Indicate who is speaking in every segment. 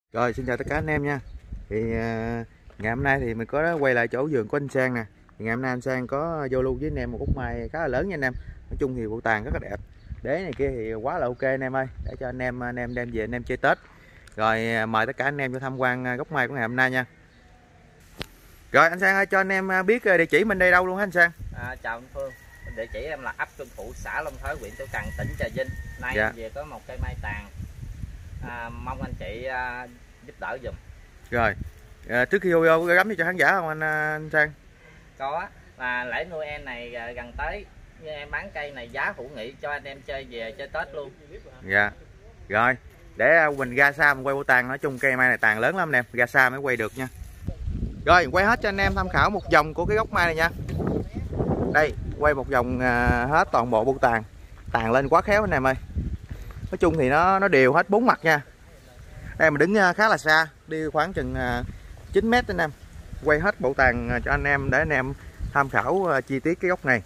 Speaker 1: Rồi xin chào tất cả anh em nha. Thì ngày hôm nay thì mình có quay lại chỗ vườn của anh Sang nè. Thì ngày hôm nay anh Sang có giao lưu với anh em một gốc mai khá là lớn nha anh em. Nói chung thì bộ tàn rất là đẹp. Đế này kia thì quá là ok anh em ơi, để cho anh em đem về anh em chơi Tết. Rồi mời tất cả anh em cho tham quan gốc mai của ngày hôm nay nha. Rồi anh Sang ơi, cho anh em biết địa chỉ mình đây đâu luôn hả anh Sang?
Speaker 2: Chào anh Phương, địa chỉ em là ấp Xuân Phụ, xã Long Thới, huyện Tiểu Cần, tỉnh Trà Vinh. Nay
Speaker 1: Dạ.
Speaker 2: em về có một cây mai tàn, mong anh chị giúp đỡ giùm.
Speaker 1: Rồi trước khi vô gắm cho khán giả không anh Sang?
Speaker 2: Có, là lễ Noel này gần tới, nhưng em bán cây này giá hữu nghị cho anh em chơi về chơi Tết luôn.
Speaker 1: Dạ. Rồi để mình ra xa mình quay bộ tàn. Nói chung cây mai này tàn lớn lắm anh em, ra xa mới quay được nha. Rồi quay hết cho anh em tham khảo một vòng của cái gốc mai này nha. Đây quay một vòng hết toàn bộ bộ tàn. Tàn lên quá khéo anh em ơi. Nói chung thì nó đều hết bốn mặt nha. Đây mình đứng khá là xa, đi khoảng chừng 9 mét anh em. Quay hết bộ tàn cho anh em để anh em tham khảo chi tiết cái gốc này.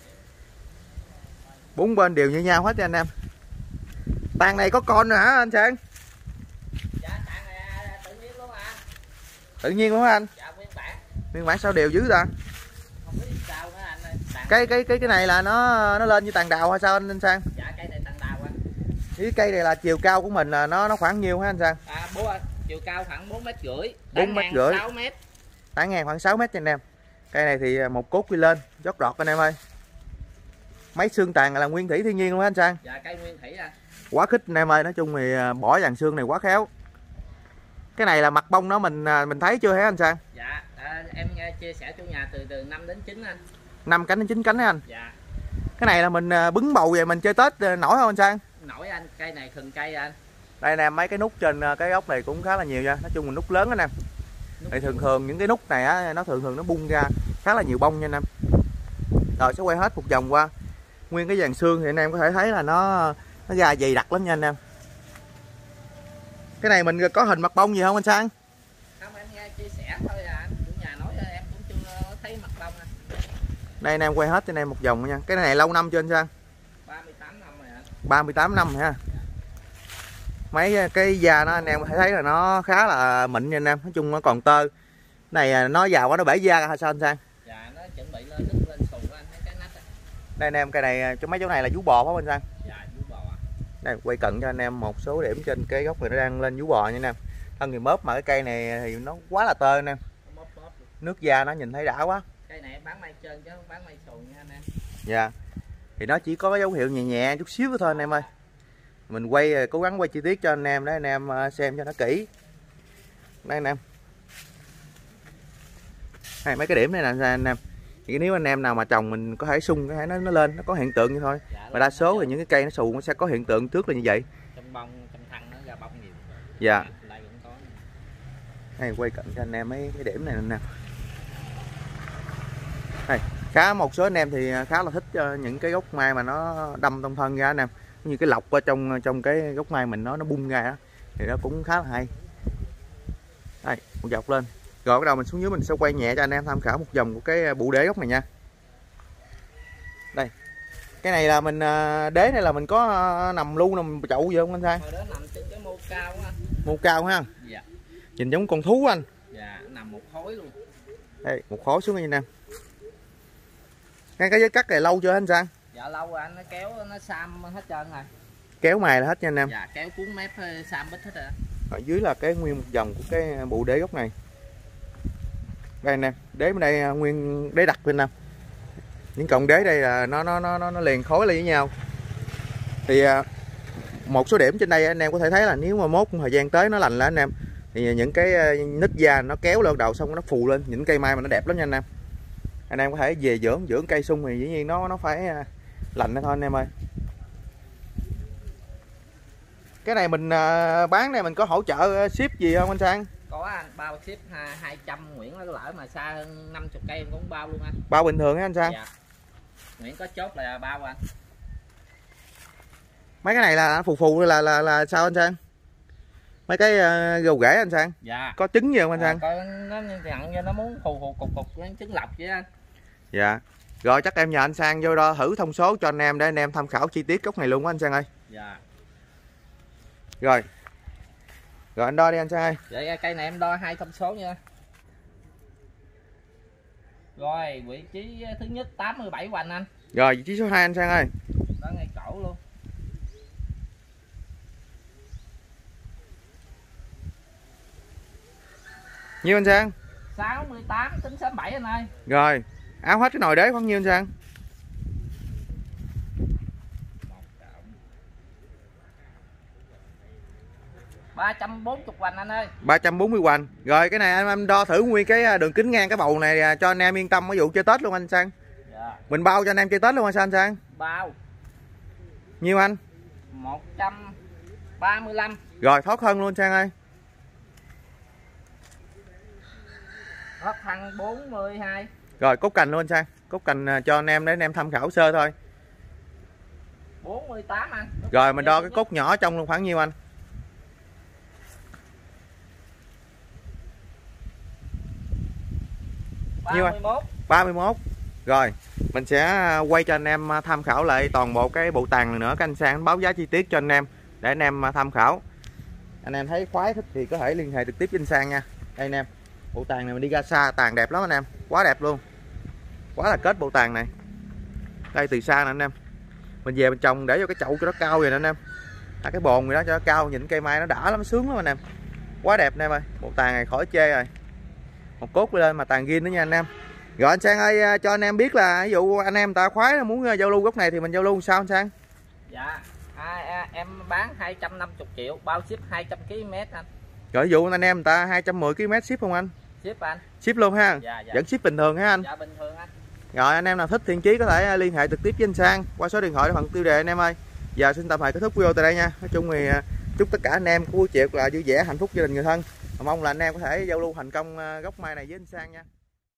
Speaker 1: Bốn bên đều như nhau hết cho anh em. Tàn này có con nữa hả anh Sang?
Speaker 2: Dạ, tàn này tự nhiên luôn à.
Speaker 1: Tự nhiên luôn hả anh?
Speaker 2: Dạ, nguyên bản.
Speaker 1: Nguyên bản sao đều dữ ta?
Speaker 2: Không biết sao nữa anh ơi.
Speaker 1: Cái này là nó lên như tàn đào hay sao anh Sang?
Speaker 2: Dạ, cây này tàn đào anh.
Speaker 1: Cái cây này là chiều cao của mình là nó khoảng nhiêu hả anh Sang?
Speaker 2: Bố ơi, chiều cao khoảng 4,5 m,
Speaker 1: 4,5 m,
Speaker 2: 6 m.
Speaker 1: tán ngang khoảng 6 m cho anh em. Cây này thì một cốt quy lên, chót đọt anh em ơi. Mấy xương tàn là nguyên thủy thiên nhiên luôn hả anh Sang?
Speaker 2: Dạ, cây nguyên thủy anh.
Speaker 1: Quá khích anh em ơi, nói chung thì bỏ dàn xương này quá khéo. Cái này là mặt bông nó mình thấy chưa hả anh Sang?
Speaker 2: Dạ, em chia sẻ chủ nhà từ 5 đến 9 anh.
Speaker 1: 5 cánh đến 9 cánh hả anh?
Speaker 2: Dạ.
Speaker 1: Cái này là mình bứng bầu về mình chơi Tết nổi không anh Sang?
Speaker 2: Nổi anh, cây này khừng cây anh.
Speaker 1: Đây nè, mấy cái nút trên cái gốc này cũng khá là nhiều nha. Nói chung là nút lớn anh em. Thì thường những cái nút này á, nó thường nó bung ra khá là nhiều bông nha anh em. Rồi sẽ quay hết một vòng qua. Nguyên cái dàn xương thì anh em có thể thấy là nó ra dày đặc lắm nha anh em. Cái này mình có hình mặt bông gì không anh Sang?
Speaker 2: Không, em nghe chia sẻ thôi à anh. Chủ nhà nói em cũng chưa thấy mặt bông anh.
Speaker 1: Đây anh em quay hết cho anh em một vòng nha. Cái này lâu năm chưa anh Sang?
Speaker 2: 38 năm rồi anh.
Speaker 1: 38 năm ha. Mấy cái da nó anh em có thể thấy là nó khá là mịn nha anh em. Nói chung nó còn tơ. Này nó giàu quá nó bể da ra hay sao anh Sang?
Speaker 2: Dạ, nó chuẩn bị lên nứt lên sùn anh, thấy cái nách anh.
Speaker 1: Đây anh em, cây này mấy chỗ này là vú bò phải không anh Sang?
Speaker 2: Dạ, vú bò à.
Speaker 1: Đây quay cận cho anh em một số điểm trên cái gốc này nó đang lên vú bò nha anh em. Thân thì mớp mà cái cây này thì nó quá là tơ anh em.
Speaker 2: Móp luôn.
Speaker 1: Nước da nó nhìn thấy đã quá.
Speaker 2: Cây này bán may trơn chứ không bán may sùn nha anh em.
Speaker 1: Dạ. Thì nó chỉ có cái dấu hiệu nhẹ nhẹ chút xíu thôi anh em ơi. Mình quay cố gắng quay chi tiết cho anh em để anh em xem cho nó kỹ. Đây anh em. Hay mấy cái điểm này nè anh em. Thì nếu anh em nào mà trồng mình có thể sung có thể nó lên, nó có hiện tượng như thôi.
Speaker 2: Dạ,
Speaker 1: Mà đa số thì những cái cây nó xù nó sẽ có hiện tượng trước là như vậy.
Speaker 2: Trong bông, trong thân nó ra bông nhiều.
Speaker 1: Dạ.
Speaker 2: Đây cũng có.
Speaker 1: Đây quay cận cho anh em mấy cái điểm này nè. Đây, một số anh em thì khá là thích những cái gốc mai mà nó đâm trong thân ra anh em. Như cái lọc ở trong cái gốc mai mình nó bung ra đó. Thì nó cũng khá là hay. Đây, một dọc lên. Rồi bắt đầu mình xuống dưới mình sẽ quay nhẹ cho anh em tham khảo một vòng của cái bụ đế gốc này nha. Đây. Cái này là mình đế này là mình có nằm lu nằm chậu gì không anh Sang?
Speaker 2: Hồi đó nằm trên cái mô cao á anh.
Speaker 1: Mô cao ha.
Speaker 2: Dạ.
Speaker 1: Nhìn giống con thú anh.
Speaker 2: Dạ, nằm một khối luôn.
Speaker 1: Đây, một khối xuống nha anh em. Cái dây cắt này lâu chưa anh Sang?
Speaker 2: Dạ lâu rồi anh, nó kéo nó xăm hết trơn rồi.
Speaker 1: Kéo mài là hết nha anh em.
Speaker 2: Dạ, kéo cuốn mép xăm bít hết rồi.
Speaker 1: Ở dưới là cái nguyên một vòng của cái bụ đế gốc này. Đây anh em, đế bên đây nguyên đế đặc bên em. Những cọng đế đây là nó liền khối lại với nhau. Thì một số điểm trên đây anh em có thể thấy là nếu mà mốt thời gian tới nó lành là anh em thì những cái nít da nó kéo lên đầu xong nó phù lên, những cây mai mà nó đẹp lắm nha anh em. Anh em có thể về dưỡng cây sung thì dĩ nhiên nó phải lạnh thôi anh em ơi. Cái này mình bán này mình có hỗ trợ ship gì không anh Sang?
Speaker 2: Có anh, bao ship 200 Nguyễn, nó lỡ mà xa hơn 50 cây em cũng bao luôn anh.
Speaker 1: Bao bình thường hả anh Sang?
Speaker 2: Dạ. Nguyễn có chốt là bao anh.
Speaker 1: Mấy cái này là phù là sao anh Sang? Mấy cái gầu rễ anh Sang?
Speaker 2: Dạ.
Speaker 1: Có trứng gì không anh Sang?
Speaker 2: Coi nó nhận cho nó muốn phù cục trứng lọc vậy anh.
Speaker 1: Dạ. Rồi chắc em nhờ anh Sang vô đó thử thông số cho anh em để anh em tham khảo chi tiết gốc này luôn á anh Sang ơi.
Speaker 2: Dạ.
Speaker 1: Rồi. Rồi anh đo đi anh Sang ơi.
Speaker 2: Vậy cây này em đo 2 thông số nha. Rồi vị trí thứ nhất 87 hoành anh.
Speaker 1: Rồi vị trí số 2 anh Sang ơi.
Speaker 2: Đó ngay cổ luôn.
Speaker 1: Nhiêu anh Sang?
Speaker 2: 68 tính 67 anh ơi.
Speaker 1: Rồi áo hết cái nồi đế khoảng nhiêu anh Sang?
Speaker 2: 340 hoành anh ơi.
Speaker 1: 340 hoành. Rồi cái này em đo thử nguyên cái đường kính ngang cái bầu này cho anh em yên tâm cái vụ chơi Tết luôn anh Sang.
Speaker 2: Dạ.
Speaker 1: Mình bao cho anh em chơi Tết luôn anh Sang.
Speaker 2: Bao.
Speaker 1: Nhiêu anh?
Speaker 2: 135.
Speaker 1: Rồi thoát thân luôn Sang ơi.
Speaker 2: Thoát thân 42.
Speaker 1: Rồi cốt cành luôn anh Sang. Cốt cành cho anh em để anh em tham khảo sơ thôi.
Speaker 2: 48 anh.
Speaker 1: Rồi mình đo cái cốt nhỏ trong luôn khoảng nhiêu anh?
Speaker 2: 31.
Speaker 1: 31. Rồi mình sẽ quay cho anh em tham khảo lại toàn bộ cái bộ tàng này nữa, các anh Sang báo giá chi tiết cho anh em để anh em tham khảo. Anh em thấy khoái thích thì có thể liên hệ trực tiếp với anh Sang nha. Đây anh em, bộ tàng này mình đi ra xa tàng đẹp lắm anh em, quá đẹp luôn, quá là kết bộ tàng này. Đây từ xa nè anh em, mình về mình trồng để cho cái chậu cho nó cao vậy nè anh em, cái bồn gì đó cho nó cao, nhìn cây mai nó đã lắm, sướng lắm anh em, quá đẹp anh em ơi. Bộ tàng này khỏi chê rồi, một cốt lên mà tàng gin nữa nha anh em. Rồi anh Sang ơi, cho anh em biết là ví dụ anh em ta khoái muốn giao lưu gốc này thì mình giao lưu sao anh Sang?
Speaker 2: Dạ em bán 250 triệu bao ship 200 km anh.
Speaker 1: Rồi ví dụ anh em ta 210 km ship không anh?
Speaker 2: Ship anh.
Speaker 1: Ship luôn ha?
Speaker 2: Dạ.
Speaker 1: Vẫn ship bình thường ha anh?
Speaker 2: Dạ bình thường anh.
Speaker 1: Rồi anh em nào thích Thiện Chí có thể liên hệ trực tiếp với anh Sang qua số điện thoại để phần tiêu đề anh em ơi. Giờ xin tạm thời kết thúc video tại đây nha. Nói chung thì chúc tất cả anh em của buổi chiều là vui vẻ, hạnh phúc gia đình người thân. Mong là anh em có thể giao lưu thành công gốc mai này với anh Sang nha.